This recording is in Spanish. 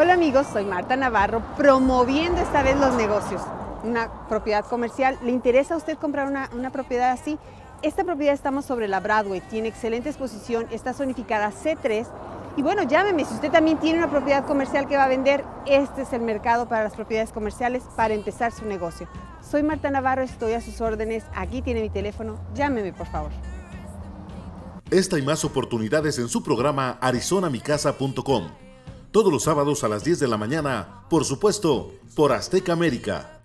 Hola amigos, soy Marta Navarro, promoviendo esta vez los negocios. Una propiedad comercial. ¿Le interesa a usted comprar una propiedad así? Esta propiedad estamos sobre la Broadway, tiene excelente exposición, está zonificada C3. Y bueno, llámeme, si usted también tiene una propiedad comercial que va a vender, este es el mercado para las propiedades comerciales para empezar su negocio. Soy Marta Navarro, estoy a sus órdenes, aquí tiene mi teléfono, llámeme por favor. Esta y más oportunidades en su programa arizonamicasa.com. Todos los sábados a las 10 de la mañana, por supuesto, por Azteca América.